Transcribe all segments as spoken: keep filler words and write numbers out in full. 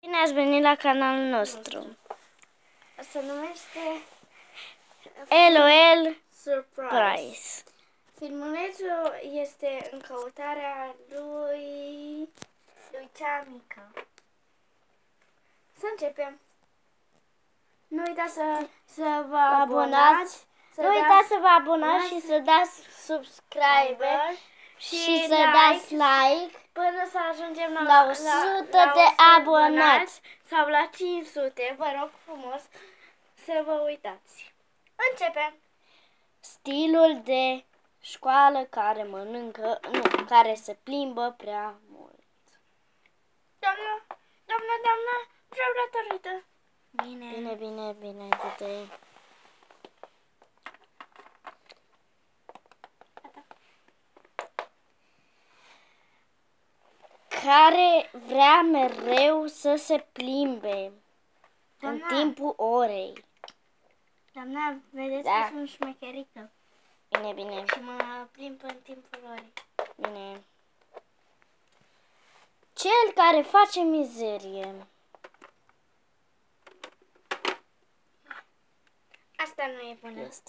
Bine ați venit la canalul nostru. Se numește LOL Surprise. Prize. Filmulețul este în căutarea lui lui cea mică. Să începem. Nu uitați să, să vă abonați. Să Nu uitați să vă abonați și să dați subscribe și, și să like dați like până să ajungem la, la o sută la, la de o sută abonați. sau la cinci sute. Vă rog frumos să vă uitați. Începem. Stilul de școală care mănâncă, nu, care se plimbă prea mult. Doamnă, doamnă, doamnă, vreau la tortă. Bine. Bine, bine, bine, du-te. Care vrea mereu să se plimbe Doamna. în timpul orei. Doamna, vedeți Da. că sunt șmecherică Bine, bine, și mă plimb în timpul orei. bine. Cel care face mizerie. Asta nu e bună. Este.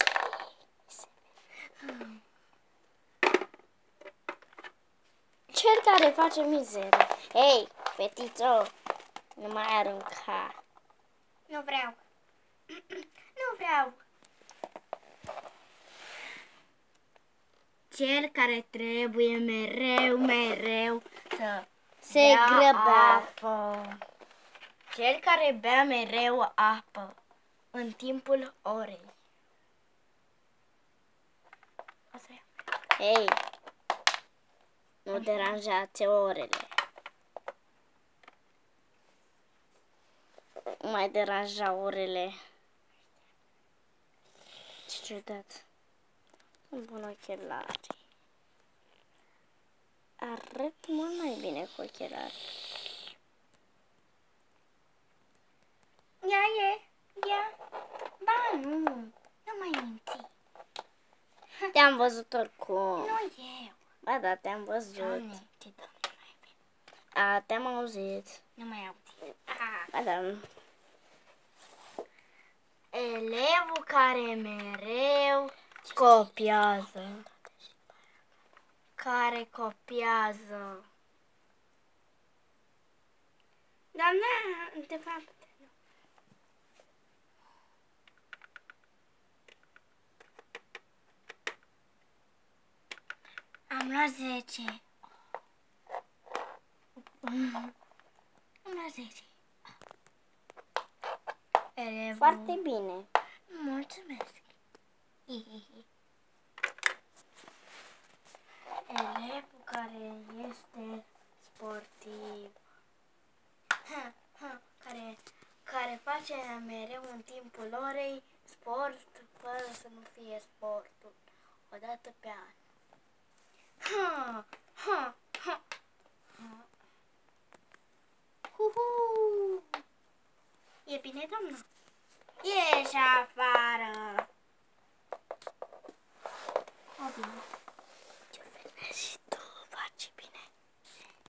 Cel care face mizerie. Hei, fetițo, nu mai arunca. Nu vreau. Nu vreau. Cel care trebuie mereu, mereu să Se bea grăbea. apă. Cel care bea mereu apă în timpul orei. O să iau. Hei, nu deranjați orele. Nu mai deranja orele. Ce ciudat. Îmi pun ochelari. Arăt mult mai bine cu ochelari. Ia e, ia. Ba, nu. Nu mai minți. Te-am văzut oricum. Nu eu. Ba da, te-am văzut. Doamne, ce doamne mai bine. A, te-am auzit. Nu mai aud. Ah. Ba da. Elevul care mereu copiază. Care copiază. Doamna, de fapt, nu. Am luat zece. Am luat zece. Elevul. Foarte bine. Mulțumesc. Hihihi. Elevul care este sportiv. Ha, ha, care, care face mereu în timpul orei sport fără să nu fie sportul. O dată pe an. Ha, ha, ha. Ha. Huhu. E bine, doamnă? Ieși afară! O, bine.